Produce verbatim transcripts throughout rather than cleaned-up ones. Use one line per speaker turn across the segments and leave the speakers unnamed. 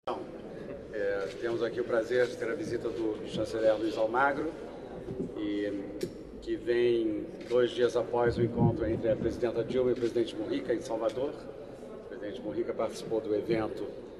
É, temos aqui o prazer de ter a visita do chanceler Luiz Almagro, e, que vem dois dias após o encontro entre a presidenta Dilma e o presidente Mujica em Salvador. O presidente Mujica participou do evento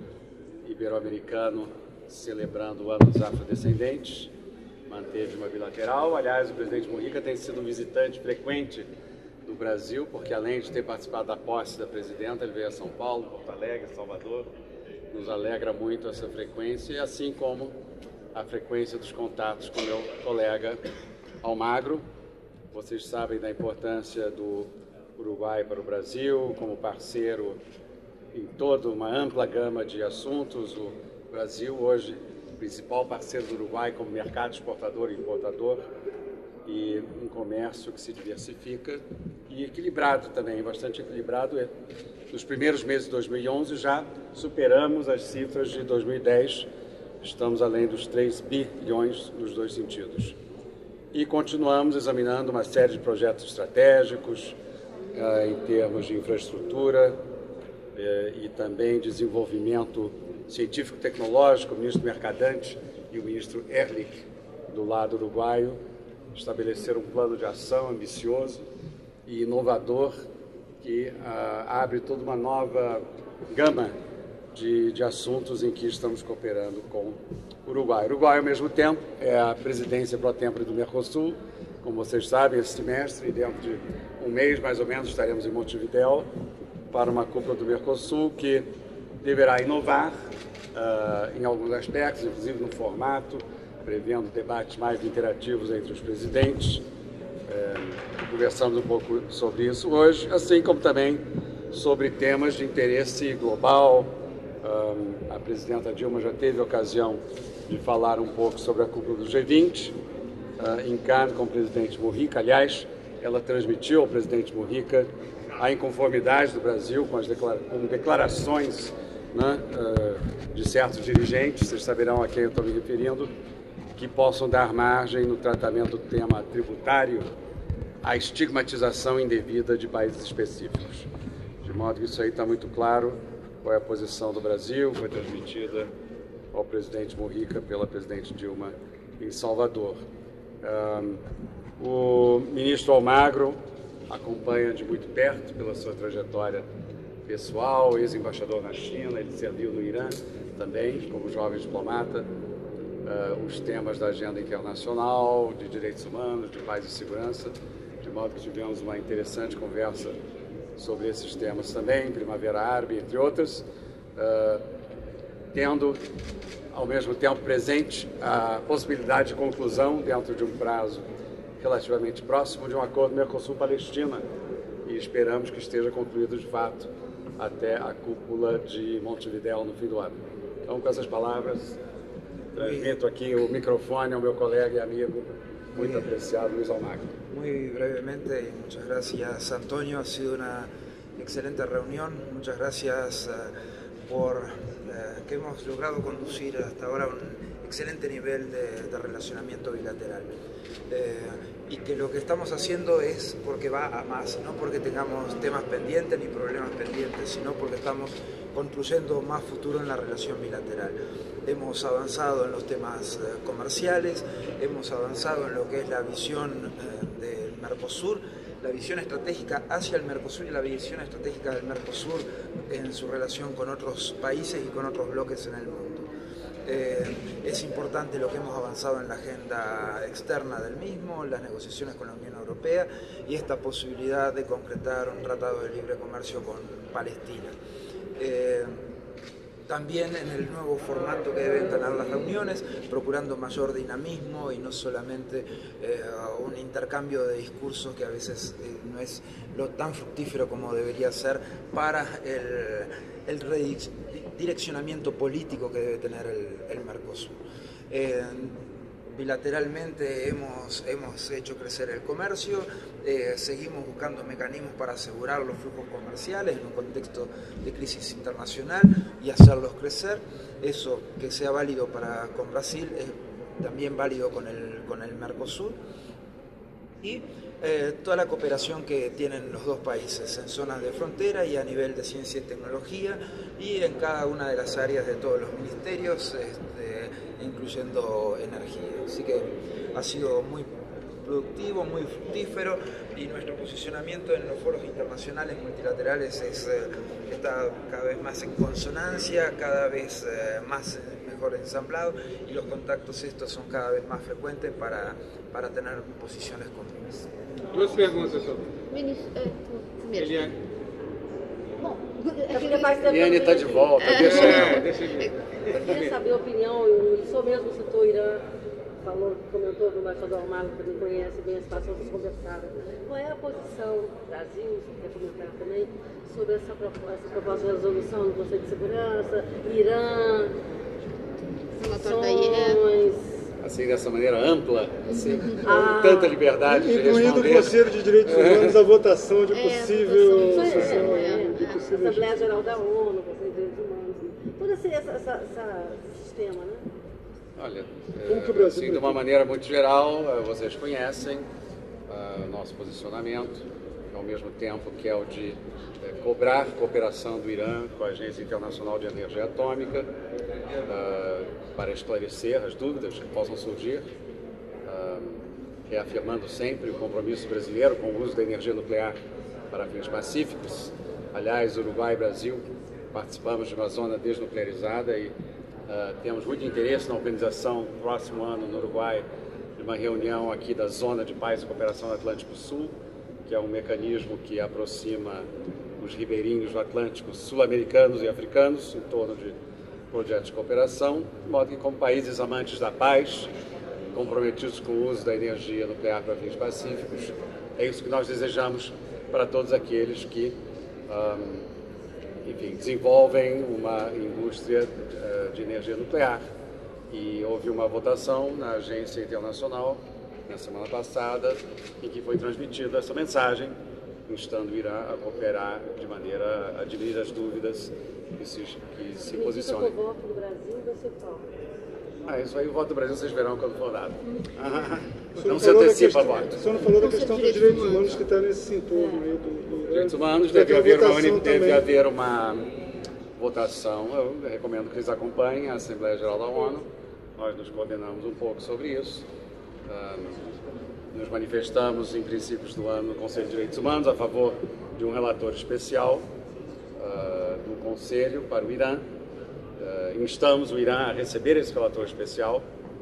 ibero-americano celebrando o Ano dos Afrodescendentes, manteve uma bilateral. Aliás, o presidente Mujica tem sido um visitante frequente do Brasil, porque além de ter participado da posse da presidenta, ele veio a São Paulo, Porto Alegre, Salvador. Nos alegra muito essa frequência, assim como a frequência dos contatos com meu colega Almagro. Vocês sabem da importância do Uruguai para o Brasil, como parceiro em toda uma ampla gama de assuntos. O Brasil hoje, principal parceiro do Uruguai como mercado exportador e importador, e um comércio que se diversifica e equilibrado também, bastante equilibrado. Nos primeiros meses de dois mil e onze já superamos as cifras de dois mil e dez, estamos além dos três bilhões nos dois sentidos. E continuamos examinando uma série de projetos estratégicos eh, em termos de infraestrutura eh, e também desenvolvimento científico-tecnológico. O ministro Mercadante e o ministro Ehrlich, do lado uruguaio, estabeleceram um plano de ação ambicioso e inovador que ah, abre toda uma nova gama de, de assuntos em que estamos cooperando com o Uruguai. O Uruguai, ao mesmo tempo, é a presidência pro tempore do Mercosul, como vocês sabem, esse semestre, e dentro de um mês, mais ou menos, estaremos em Montevidéu para uma cúpula do Mercosul que deverá inovar ah, em alguns aspectos, inclusive no formato, prevendo debates mais interativos entre os presidentes. É, conversamos um pouco sobre isso hoje, assim como também sobre temas de interesse global. Um, a presidenta Dilma já teve a ocasião de falar um pouco sobre a cúpula do G vinte, uh, em Cannes com o presidente Mujica. Aliás, ela transmitiu ao presidente Mujica a inconformidade do Brasil com as declara com declarações, né, uh, de certos dirigentes, vocês saberão a quem eu estou me referindo, que possam dar margem no tratamento do tema tributário à estigmatização indevida de países específicos. De modo que isso aí está muito claro qual é a posição do Brasil, foi transmitida ao presidente Mujica pela presidente Dilma em Salvador. Um, o ministro Almagro acompanha de muito perto pela sua trajetória pessoal, ex-embaixador na China, ele serviu no Irã também como jovem diplomata. Uh, os temas da agenda internacional, de direitos humanos, de paz e segurança, de modo que tivemos uma interessante conversa sobre esses temas também, Primavera Árabe, entre outras, uh, tendo ao mesmo tempo presente a possibilidade de conclusão, dentro de um prazo relativamente próximo, de um acordo Mercosul-Palestina, e esperamos que esteja concluído de fato até a cúpula de Montevidéu no fim do ano. Então, com essas palavras, transmito aqui o microfone ao meu colega e amigo, muy apreciado, Luis Almagro.
Muy brevemente, muchas gracias, Antonio. Ha sido una excelente reunión. Muchas gracias uh, por uh, que hemos logrado conducir hasta ahora un excelente nivel de, de relacionamiento bilateral. Eh, y que lo que estamos haciendo es porque va a más, no porque tengamos temas pendientes ni problemas pendientes, sino porque estamos construyendo más futuro en la relación bilateral. Hemos avanzado en los temas eh, comerciales, hemos avanzado en lo que es la visión eh, del Mercosur, la visión estratégica hacia el Mercosur y la visión estratégica del Mercosur en su relación con otros países y con otros bloques en el mundo. Eh, es importante lo que hemos avanzado en la agenda externa del mismo, las negociaciones con la Unión Europea y esta posibilidad de concretar un tratado de libre comercio con Palestina. Eh, También en el nuevo formato que deben tener las reuniones, procurando mayor dinamismo y no solamente eh, un intercambio de discursos que a veces eh, no es lo tan fructífero como debería ser para el, el redireccionamiento político que debe tener el, el Mercosur. Eh, Bilateralmente hemos, hemos hecho crecer el comercio, eh, seguimos buscando mecanismos para asegurar los flujos comerciales en un contexto de crisis internacional y hacerlos crecer. Eso que sea válido para, con Brasil es también válido con el, con el Mercosur. y eh, toda la cooperación que tienen los dos países en zonas de frontera y a nivel de ciencia y tecnología y en cada una de las áreas de todos los ministerios, este, incluyendo energía. Así que ha sido muy productivo, muy fructífero, y nuestro posicionamiento en los foros internacionales multilaterales es, eh, está cada vez más en consonancia, cada vez eh, más mejor ensamblado, y los contactos estos son cada vez más frecuentes para, para tener posiciones comunes.
Duas perguntas só.
Ministro, é, primeiro.
Eliane.
Bom,
Eu queria mais tempo.
Eliane está de volta, deixa
É,
ela.
deixa eu ver.
Eu queria saber a opinião, o senhor mesmo citou o Irã, falou, comentou do embaixador Marco, que não conhece bem a situação, vocês conversaram. Qual é a posição do Brasil, se quer comentar também, sobre essa proposta, essa proposta de resolução do Conselho de Segurança, Irã,
relatório da I E
sanções...
Assim, dessa maneira ampla, assim,
Ah.
com tanta liberdade de
Incluindo o
responder.
Conselho de Direitos Humanos, a votação de
É,
possível...
votação de-
Isso
sanção,
é, é,
de
a
possível-
Assembleia Geral da ONU, Conselho de Direitos Humanos, todo esse essa, essa, essa sistema, né?
Olha,
Como que o
é,
Brasil
assim, de uma maneira muito geral, eh, vocês conhecem o nosso posicionamento, ao mesmo tempo que é o de eh, cobrar cooperação do Irã com a Agência Internacional de Energia Atômica eh, para esclarecer as dúvidas que possam surgir, eh, reafirmando sempre o compromisso brasileiro com o uso da energia nuclear para fins pacíficos. Aliás, Uruguai e Brasil participamos de uma zona desnuclearizada e Uh, temos muito interesse na organização, no próximo ano, no Uruguai, de uma reunião aqui da Zona de Paz e Cooperação do Atlântico Sul, que é um mecanismo que aproxima os ribeirinhos do Atlântico sul-americanos e africanos em torno de projetos de cooperação, de modo que, como países amantes da paz, comprometidos com o uso da energia nuclear para fins pacíficos, é isso que nós desejamos para todos aqueles que um, enfim, desenvolvem uma indústria uh, de energia nuclear. E houve uma votação na Agência Internacional na semana passada em que foi transmitida essa mensagem, instando o Irã a cooperar de maneira a diminuir as dúvidas que se, que se posicionem.
O voto do Brasil vai ser qual?
Ah, isso aí o voto do Brasil vocês verão quando for dado. Ah,
O senhor
não se
falou da
antecipa o
questão-
voto.
O senhor não falou da
Conselho
questão
de
dos
Direitos
direitos humanos que está nesse entorno aí do... do
Direitos humanos,
Vai ter
deve haver, uma,
votação
deve
também.
haver uma votação. Eu recomendo que eles acompanhem a Assembleia Geral da ONU. Nós nos coordenamos um pouco sobre isso. Ah, nos manifestamos em princípios do ano no Conselho de Direitos Humanos a favor de um relator especial ah, do Conselho para o Irã. Ah, instamos o Irã a receber esse relator especial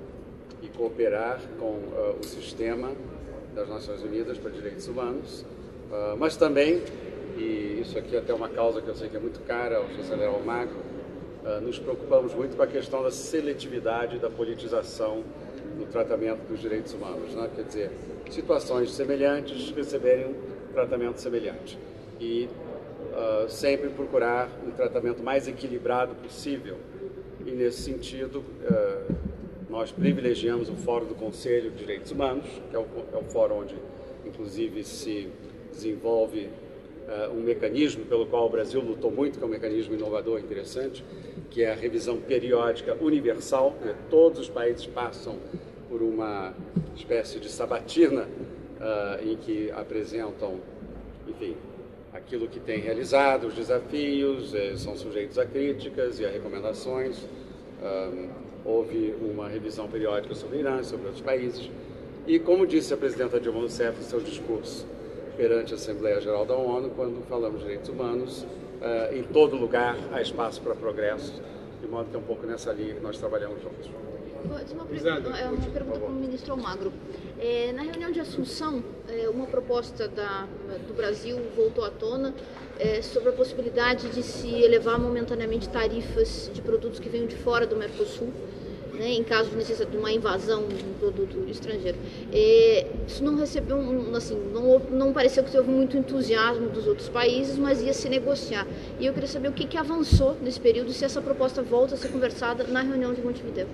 e cooperar com uh, o sistema das Nações Unidas para Direitos Humanos, uh, mas também, e isso aqui é até uma causa que eu sei que é muito cara ao chanceler Almagro, uh, nos preocupamos muito com a questão da seletividade da politização no tratamento dos direitos humanos, né? Quer dizer, situações semelhantes receberem um tratamento semelhante e uh, sempre procurar um tratamento mais equilibrado possível. E nesse sentido, uh, nós privilegiamos o Fórum do Conselho de Direitos Humanos, que é o, é o fórum onde, inclusive, se desenvolve uh, um mecanismo pelo qual o Brasil lutou muito, que é um mecanismo inovador e interessante, que é a revisão periódica universal, né? Todos os países passam por uma espécie de sabatina uh, em que apresentam, enfim, aquilo que tem realizado, os desafios, eh, são sujeitos a críticas e a recomendações. Um, houve uma revisão periódica sobre o Irã e sobre outros países. E, como disse a presidenta Dilma Rousseff em seu discurso perante a Assembleia Geral da ONU, quando falamos de direitos humanos, uh, em todo lugar há espaço para progresso, de modo que é um pouco nessa linha que nós trabalhamos juntos.
Uma, pergunta, é uma pergunta para o ministro Almagro. É, na reunião de Assunção, é, uma proposta da, do Brasil voltou à tona é, sobre a possibilidade de se elevar momentaneamente tarifas de produtos que venham de fora do Mercosul, né, em caso de necessidade de uma invasão de um produto estrangeiro. É, isso não recebeu, um, assim, não, não pareceu que houve muito entusiasmo dos outros países, mas ia se negociar. E eu queria saber o que, que avançou nesse período e se essa proposta volta a ser conversada na reunião de Montevideo.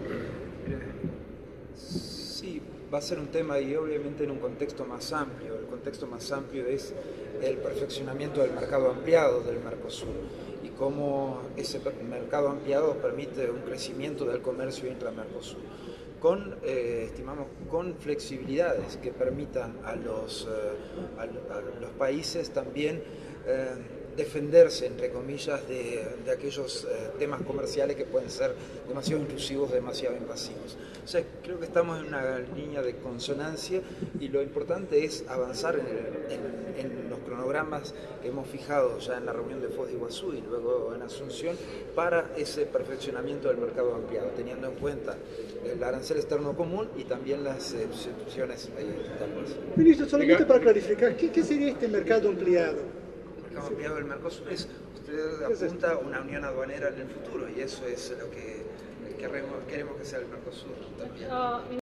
Sí, va a ser un tema y obviamente en un contexto más amplio. El contexto más amplio es el perfeccionamiento del mercado ampliado del Mercosur y cómo ese mercado ampliado permite un crecimiento del comercio intra-Mercosur. con, eh, estimamos, con flexibilidades que permitan a los, eh, a, a los países también eh, defenderse, entre comillas, de, de aquellos eh, temas comerciales que pueden ser demasiado intrusivos, demasiado invasivos. O sea, creo que estamos en una línea de consonancia y lo importante es avanzar en, el, en, en los cronogramas que hemos fijado ya en la reunión de Foz de Iguazú y luego en Asunción para ese perfeccionamiento del mercado ampliado, teniendo en cuenta el arancel externo común y también las excepciones internas.
Ministro, solamente para clarificar, ¿qué, qué sería este mercado ampliado?
El mercado ampliado del Mercosur es, usted apunta a una unión aduanera en el futuro y eso es lo que queremos, queremos que sea el Mercosur también.